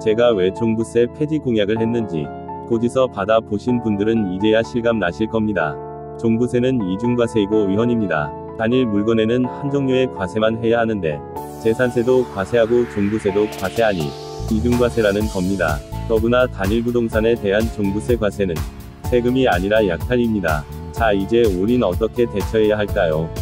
제가 왜 종부세 폐지 공약을 했는지 고지서 받아 보신 분들은 이제야 실감 나실 겁니다. 종부세는 이중과세이고 위헌입니다. 단일 물건에는 한 종류의 과세만 해야 하는데 재산세도 과세하고 종부세도 과세하니 이중과세라는 겁니다. 더구나 단일 부동산에 대한 종부세 과세는 세금이 아니라 약탈입니다. 자, 이제 우린 어떻게 대처해야 할까요?